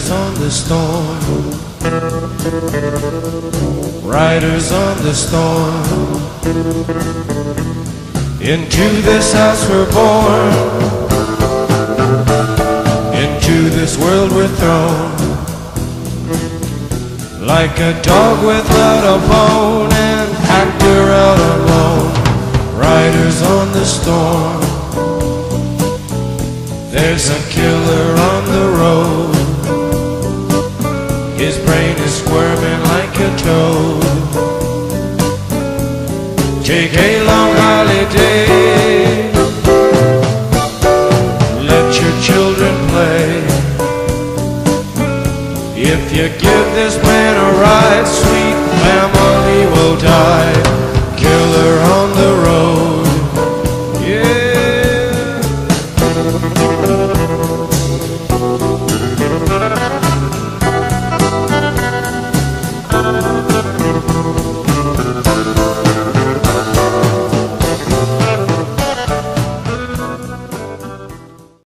Riders on the storm, riders on the storm. Into this house we're born, into this world we're thrown. Like a dog without a bone, an actor out alone. Riders on the storm. There's a killer on the road. His brain is squirming like a toad. Take a long holiday, let your children play. If you give this